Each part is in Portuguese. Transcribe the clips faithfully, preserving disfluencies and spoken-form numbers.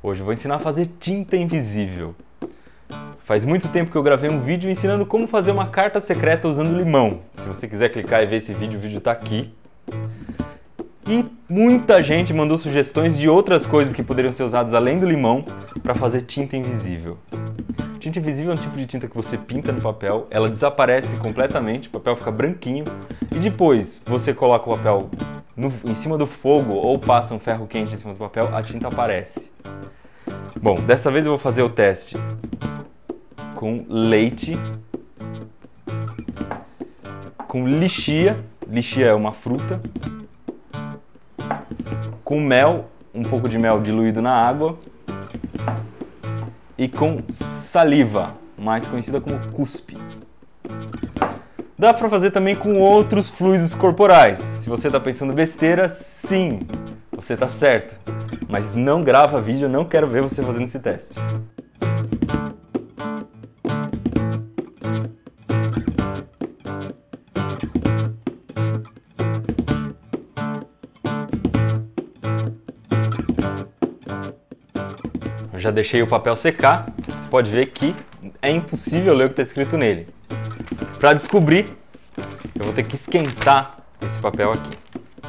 Hoje eu vou ensinar a fazer tinta invisível. Faz muito tempo que eu gravei um vídeo ensinando como fazer uma carta secreta usando limão. Se você quiser clicar e ver esse vídeo, o vídeo tá aqui. E muita gente mandou sugestões de outras coisas que poderiam ser usadas além do limão para fazer tinta invisível. Tinta invisível é um tipo de tinta que você pinta no papel, ela desaparece completamente, o papel fica branquinho e depois você coloca o papel no, em cima do fogo ou passa um ferro quente em cima do papel, a tinta aparece. Bom, dessa vez eu vou fazer o teste com leite, com lixia, lixia é uma fruta, com mel, um pouco de mel diluído na água, e com saliva, mais conhecida como cuspe. Dá para fazer também com outros fluidos corporais. Se você está pensando besteira, sim, você está certo. Mas não grava vídeo, eu não quero ver você fazendo esse teste. Eu já deixei o papel secar, você pode ver que é impossível ler o que está escrito nele. Para descobrir, eu vou ter que esquentar esse papel aqui.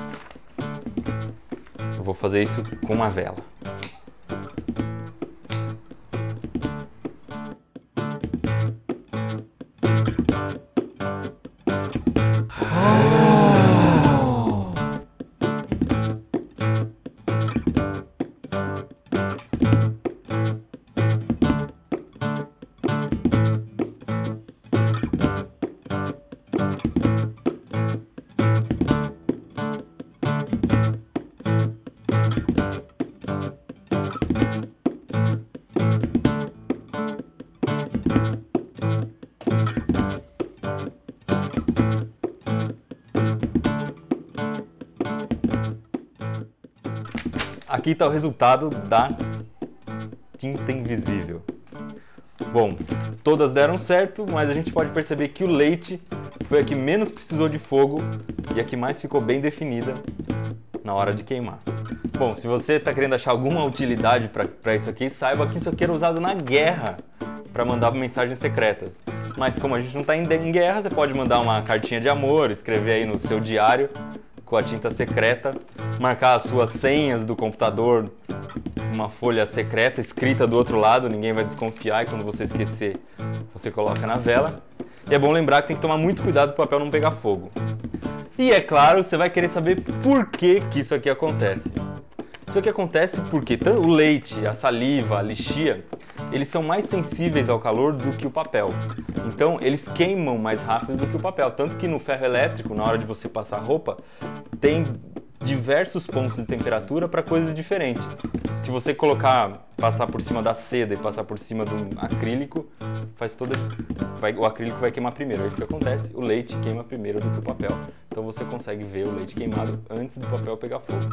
Eu vou fazer isso com uma vela. Aqui está o resultado da tinta invisível. Bom, todas deram certo, mas a gente pode perceber que o leite foi a que menos precisou de fogo e a que mais ficou bem definida na hora de queimar. Bom, se você está querendo achar alguma utilidade para isso aqui, saiba que isso aqui era usado na guerra para mandar mensagens secretas. Mas como a gente não está em guerra, você pode mandar uma cartinha de amor, escrever aí no seu diário com a tinta secreta, marcar as suas senhas do computador, uma folha secreta escrita do outro lado, ninguém vai desconfiar e quando você esquecer, você coloca na vela. E é bom lembrar que tem que tomar muito cuidado para o papel não pegar fogo. E é claro, você vai querer saber por que que isso aqui acontece. Isso aqui acontece porque o leite, a saliva, a lixia, eles são mais sensíveis ao calor do que o papel. Então, eles queimam mais rápido do que o papel. Tanto que no ferro elétrico, na hora de você passar roupa, tem diversos pontos de temperatura para coisas diferentes. Se você colocar, passar por cima da seda e passar por cima do acrílico, faz toda, vai, o acrílico vai queimar primeiro. É isso que acontece, o leite queima primeiro do que o papel. Então você consegue ver o leite queimado antes do papel pegar fogo.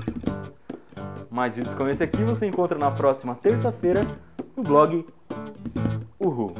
Mais vídeos como esse aqui você encontra na próxima terça-feira no blog Uhul.